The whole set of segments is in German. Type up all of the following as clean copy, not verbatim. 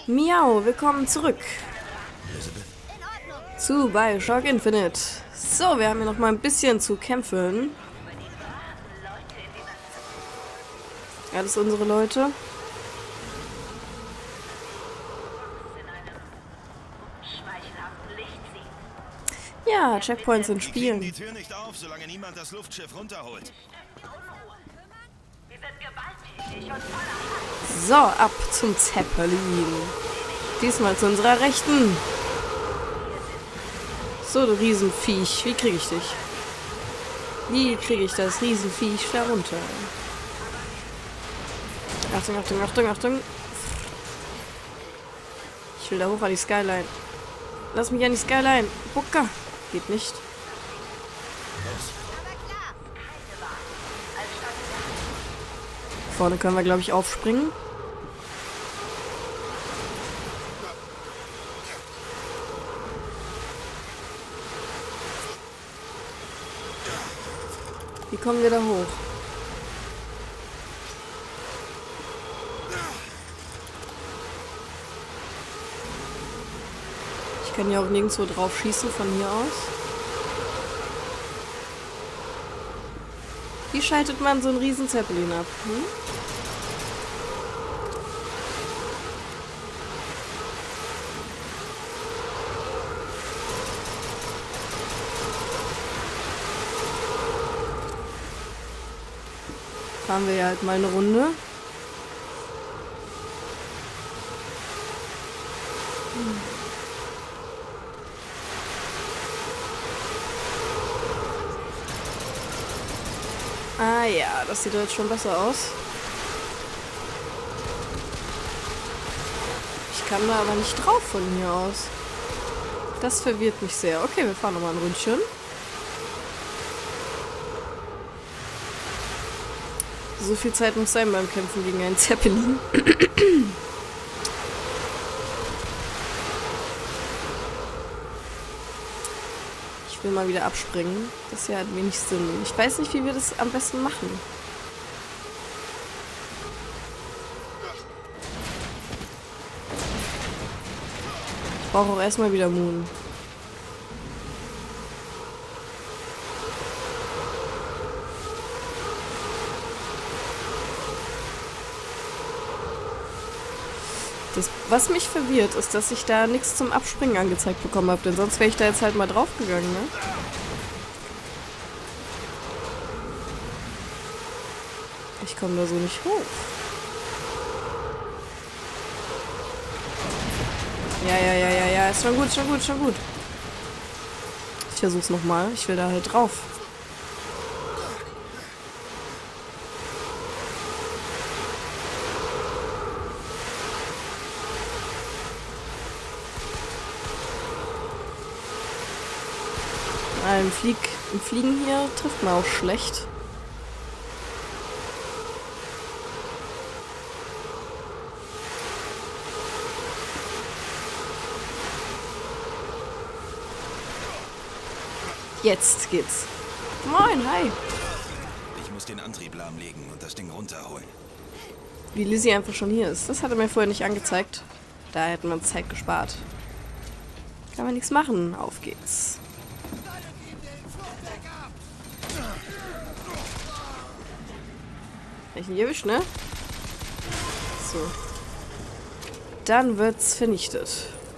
Miau, willkommen zurück zu BioShock Infinite. So, wir haben hier noch mal ein bisschen zu kämpfen. Alles unsere Leute. Ja, Checkpoints in Spielen. Die Tür nicht auf, solange niemand das Luftschiff runterholt. So, ab zum Zeppelin. Diesmal zu unserer Rechten. So, du Riesenviech. Wie kriege ich dich? Wie kriege ich das Riesenviech da runter? Achtung, Achtung, Achtung, Achtung. Ich will da hoch an die Skyline. Lass mich an die Skyline. Bucka. Geht nicht. Vorne können wir, glaube ich, aufspringen. Wie kommen wir da hoch? Ich kann ja auch nirgendwo drauf schießen von hier aus. Wie schaltet man so einen riesen Zeppelin ab? Hm? Fahren wir ja halt mal eine Runde. Ah ja, das sieht jetzt schon besser aus. Ich kann da aber nicht drauf von hier aus. Das verwirrt mich sehr. Okay, wir fahren nochmal ein Ründchen. So viel Zeit muss sein beim Kämpfen gegen einen Zeppelin. Ich will mal wieder abspringen. Das hier hat wenig Sinn. Ich weiß nicht, wie wir das am besten machen. Ich brauche auch erstmal wieder Moon. Das, was mich verwirrt, ist, dass ich da nichts zum Abspringen angezeigt bekommen habe, denn sonst wäre ich da jetzt halt mal draufgegangen, ne? Ich komme da so nicht hoch. Ja, ist schon gut, schon gut, schon gut. Ich versuch's nochmal, ich will da halt drauf. Im Fliegen hier trifft man auch schlecht. Jetzt geht's. Moin, hi. Ich muss den Antrieb lahmlegen und das Ding runterholen. Wie Lizzie einfach schon hier ist. Das hat er mir vorher nicht angezeigt. Da hätten wir Zeit gespart. Kann man nichts machen. Auf geht's. Ich ihn erwischt, ne? So. Dann wird's vernichtet.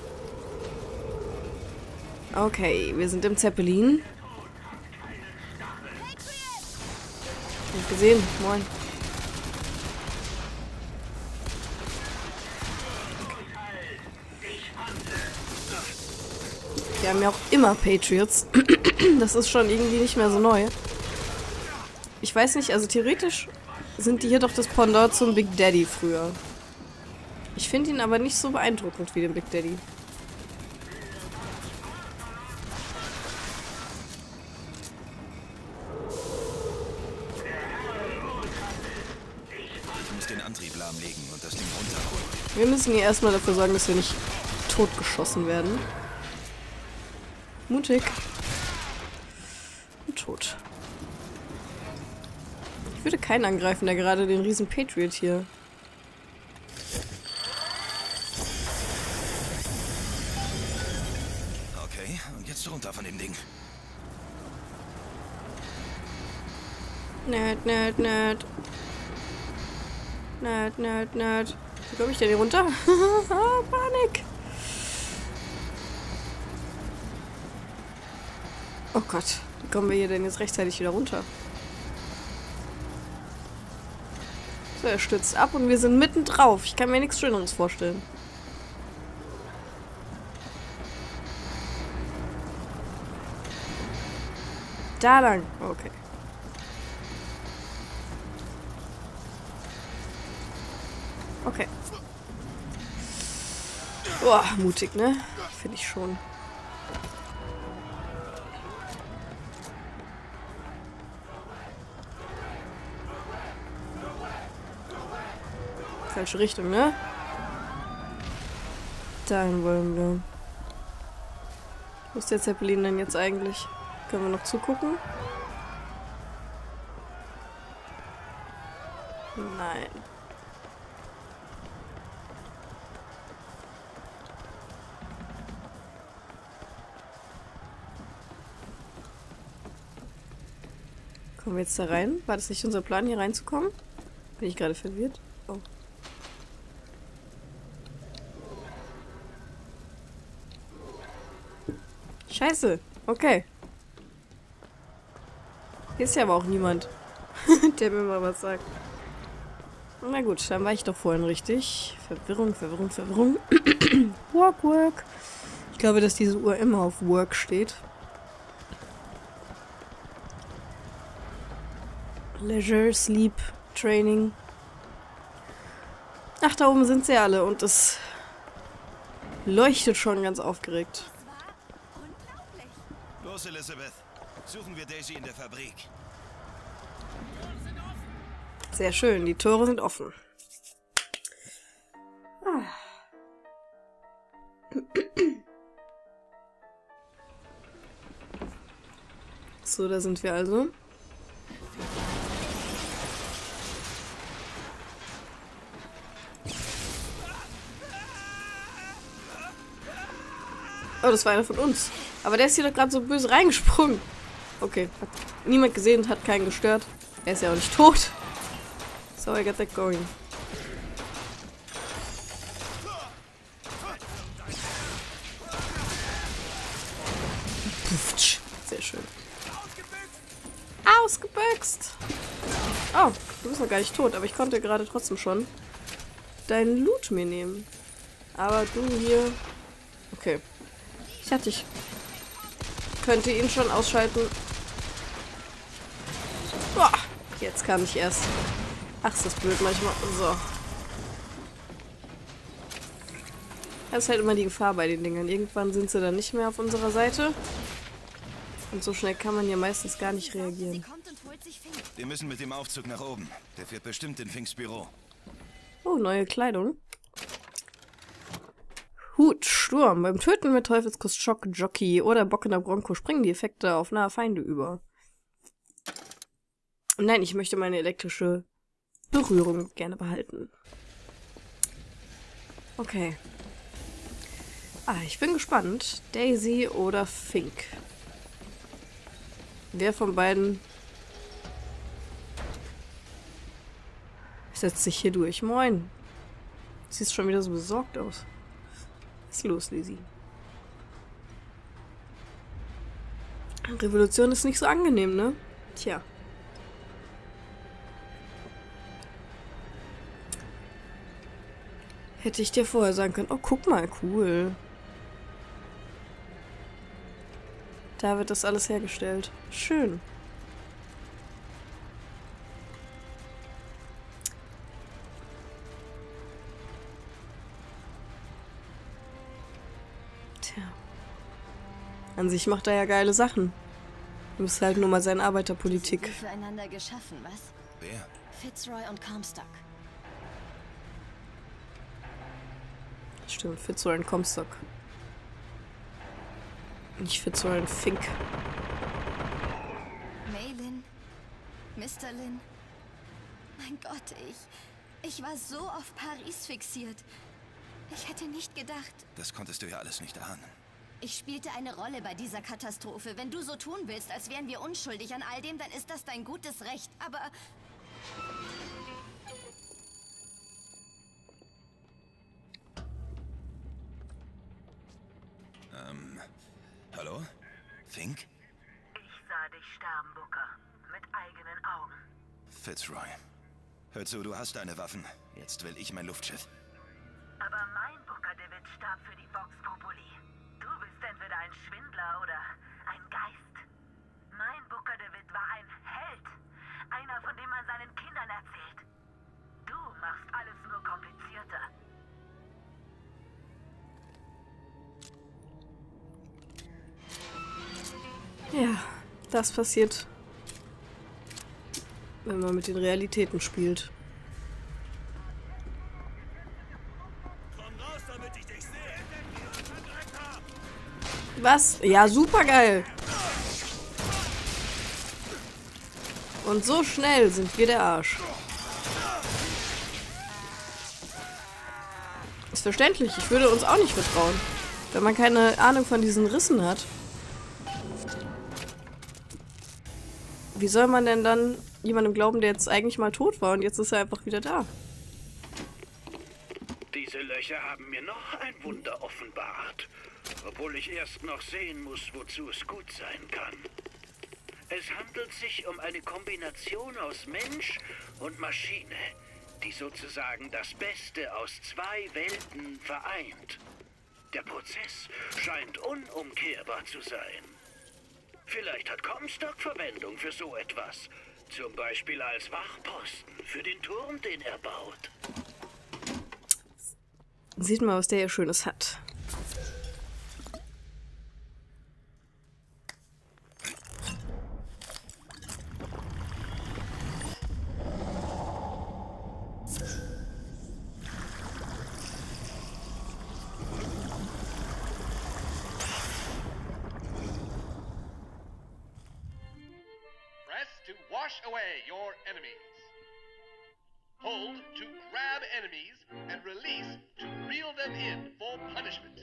Okay, wir sind im Zeppelin. Nicht gesehen. Moin. Wir haben ja auch immer Patriots. Das ist schon irgendwie nicht mehr so neu. Ich weiß nicht, also theoretisch sind die hier doch das Pendant zum Big Daddy früher. Ich finde ihn aber nicht so beeindruckend wie den Big Daddy. Ich muss den Antrieb lahmlegen und das Ding runterholen. Wir müssen hier erstmal dafür sorgen, dass wir nicht totgeschossen werden. Mutig. Und tot. Ich würde keinen angreifen, der gerade den riesen Patriot hier Jetzt runter von dem Ding. Nerd. Wie komme ich denn hier runter? Panik. Oh Gott, wie kommen wir hier denn jetzt rechtzeitig wieder runter? So, er stürzt ab und wir sind mitten drauf. Ich kann mir nichts Schöneres vorstellen. Da lang. Okay. Okay. Boah, mutig, ne? Finde ich schon. Falsche Richtung, ne? Dahin wollen wir. Wo ist der Zeppelin denn jetzt eigentlich? Können wir noch zugucken? Nein. Kommen wir jetzt da rein? War das nicht unser Plan, hier reinzukommen? Bin ich gerade verwirrt? Oh. Scheiße. Okay. Hier ist ja aber auch niemand, der mir mal was sagt. Na gut, dann war ich doch vorhin richtig. Verwirrung. Work. Ich glaube, dass diese Uhr immer auf Work steht. Leisure, Sleep, Training. Ach, da oben sind sie alle und es leuchtet schon ganz aufgeregt. Los, Elizabeth. Suchen wir Daisy in der Fabrik. Sehr schön, die Tore sind offen. So, da sind wir also. Oh, das war einer von uns. Aber der ist hier doch gerade so böse reingesprungen. Okay, hat niemand gesehen und hat keinen gestört. Er ist ja auch nicht tot. So, I got that going. Sehr schön. Ausgebüxt! Oh, du bist noch gar nicht tot, aber ich konnte gerade trotzdem schon deinen Loot mir nehmen. Aber du hier... Okay. Ich dachte, ich könnte ihn schon ausschalten. Boah, jetzt kam ich erst. Ach, ist das blöd manchmal. So. Das ist halt immer die Gefahr bei den Dingern. Irgendwann sind sie dann nicht mehr auf unserer Seite. Und so schnell kann man hier meistens gar nicht reagieren. Wir müssen mit dem Aufzug nach oben. Der fährt bestimmt in Finks Büro. Oh, neue Kleidung. Hut, Sturm. Beim Töten mit Teufelskuss, Schock, Jockey oder bockender Bronco springen die Effekte auf nahe Feinde über. Nein, ich möchte meine elektrische Berührung gerne behalten. Okay. Ich bin gespannt. Daisy oder Fink? Wer von beiden setzt sich hier durch? Moin. Siehst schon wieder so besorgt aus. Was ist los, Lizzie? Revolution ist nicht so angenehm, ne? Tja. Hätte ich dir vorher sagen können. Oh, guck mal, cool. Da wird das alles hergestellt. Schön. Tja. An sich macht er ja geile Sachen. Du musst halt nur mal seine Arbeiterpolitik. Sie sind füreinander geschaffen, was? Wer? Fitzroy und Comstock. Stimmt, Fitzroy und Comstock. Nicht Fitzroy und Fink. Maylin? Mr. Lin? Mein Gott, ich war so auf Paris fixiert. Ich hätte nicht gedacht. Das konntest du ja alles nicht ahnen. Ich spielte eine Rolle bei dieser Katastrophe. Wenn du so tun willst, als wären wir unschuldig an all dem, dann ist das dein gutes Recht. Aber... Hallo? Fink? Ich sah dich sterben, Booker. Mit eigenen Augen. Fitzroy. Hör zu, du hast deine Waffen. Jetzt will ich mein Luftschiff. Aber mein Booker DeWitt starb für die Vox Populi. Du bist entweder ein Schwindler oder ein Geist. Mein Booker DeWitt war ein Held. Einer, von dem man seinen Kindern erzählt. Du machst alles nur komplizierter. Ja, das passiert, wenn man mit den Realitäten spielt. Was? Ja, super geil. Und so schnell sind wir der Arsch. Ist verständlich. Ich würde uns auch nicht vertrauen, wenn man keine Ahnung von diesen Rissen hat. Wie soll man denn dann jemandem glauben, der jetzt eigentlich mal tot war und jetzt ist er einfach wieder da? Diese Löcher haben mir noch ein Wunder offenbart, obwohl ich erst noch sehen muss, wozu es gut sein kann. Es handelt sich um eine Kombination aus Mensch und Maschine, die sozusagen das Beste aus zwei Welten vereint. Der Prozess scheint unumkehrbar zu sein. Vielleicht hat Comstock Verwendung für so etwas. Zum Beispiel als Wachposten für den Turm, den er baut. Sieht mal, was der hier Schönes hat. To wash away your enemies. Hold to grab enemies and release to reel them in for punishment.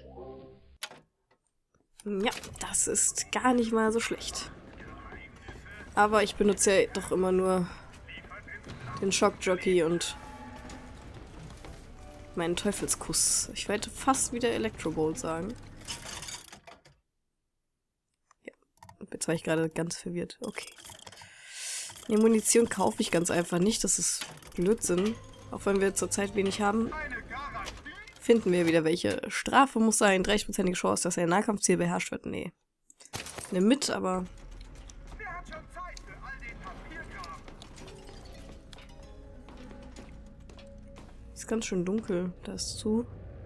Ja, das ist gar nicht mal so schlecht. Aber ich benutze ja doch immer nur den Schockjockey und meinen Teufelskuss. Ich werde fast wieder Electrobolt sagen. Ja, jetzt war ich gerade ganz verwirrt. Okay. Die Munition kaufe ich ganz einfach nicht. Das ist Blödsinn. Auch wenn wir zurzeit wenig haben, finden wir wieder welche. Strafe muss sein. 30% Chance, dass ein Nahkampfziel beherrscht wird. Nee. Nimm mit, aber... Ist ganz schön dunkel. Da ist zu.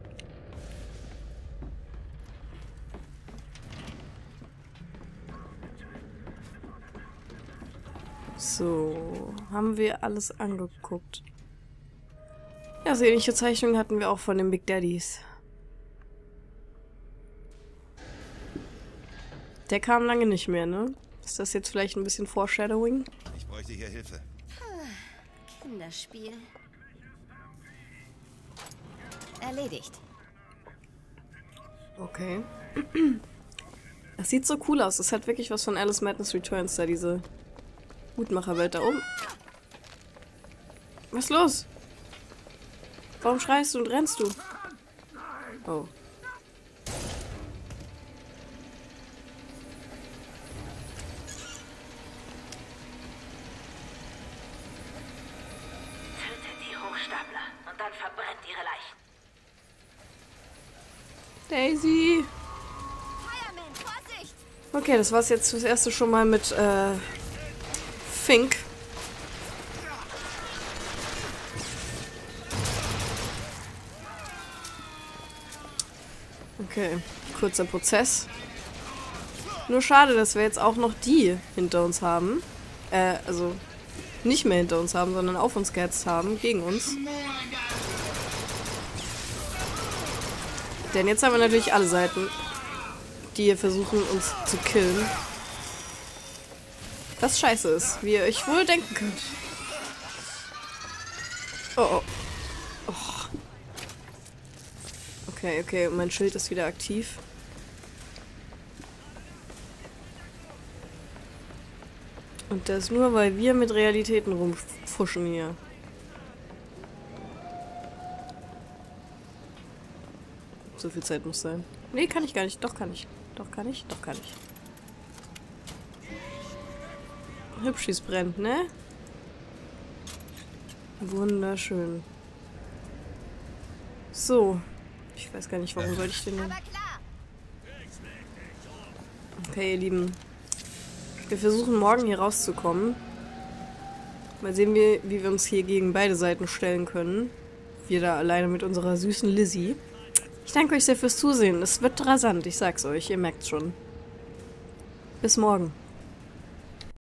So, haben wir alles angeguckt. Ja, so ähnliche Zeichnungen hatten wir auch von den Big Daddies. Der kam lange nicht mehr, ne? Ist das jetzt vielleicht ein bisschen Foreshadowing? Ich bräuchte hier Hilfe. Kinderspiel. Erledigt. Okay. Das sieht so cool aus. Das hat wirklich was von Alice Madness Returns, da diese Hutmacherwelt da oben. Was ist los? Warum schreist du und rennst du? Oh. Tötet die Hochstapler und dann verbrennt ihre Leichen. Daisy! Fireman, Vorsicht! Okay, das war's jetzt fürs erste schon mal mit Fink. Okay, kurzer Prozess. Nur schade, dass wir jetzt auch noch die hinter uns haben. Also nicht mehr hinter uns haben, sondern auf uns gehetzt haben, gegen uns. Denn jetzt haben wir natürlich alle Seiten, die hier versuchen, uns zu killen. Was scheiße ist, wie ihr euch wohl denken könnt. Oh, oh. Oh. Okay, okay, mein Schild ist wieder aktiv. Und das nur, weil wir mit Realitäten rumfuschen hier. So viel Zeit muss sein. Nee, kann ich gar nicht. Doch, kann ich. Doch, kann ich. Doch, kann ich. Hübsch, wie es brennt, ne? Wunderschön. So. Ich weiß gar nicht, warum sollte ich den denn... Okay, ihr Lieben. Wir versuchen morgen hier rauszukommen. Mal sehen wir, wie wir uns hier gegen beide Seiten stellen können. Wir da alleine mit unserer süßen Lizzie. Ich danke euch sehr fürs Zusehen. Es wird rasant, ich sag's euch. Ihr merkt's schon. Bis morgen.